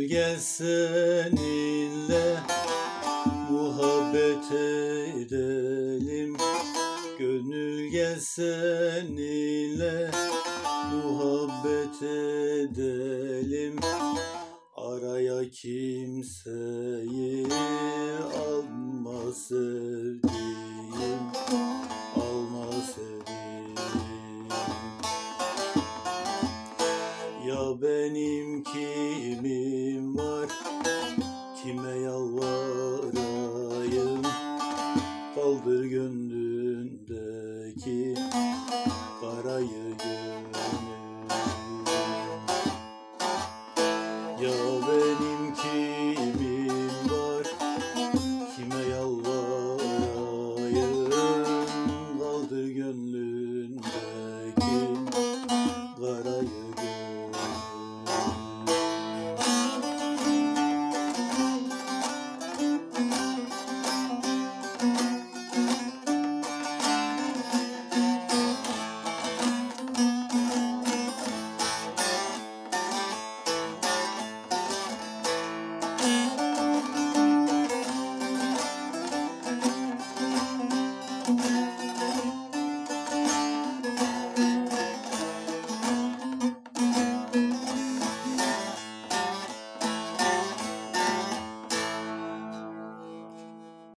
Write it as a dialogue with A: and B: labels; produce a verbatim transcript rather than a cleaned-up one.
A: gel seninle muhabbet edelim. Gönül gel seninle muhabbet edelim. Araya kimseyi alma sevdiğim, alma sevdiğim. Ya benim kimim var, kime yalvarayım? Kaldır gönlündeki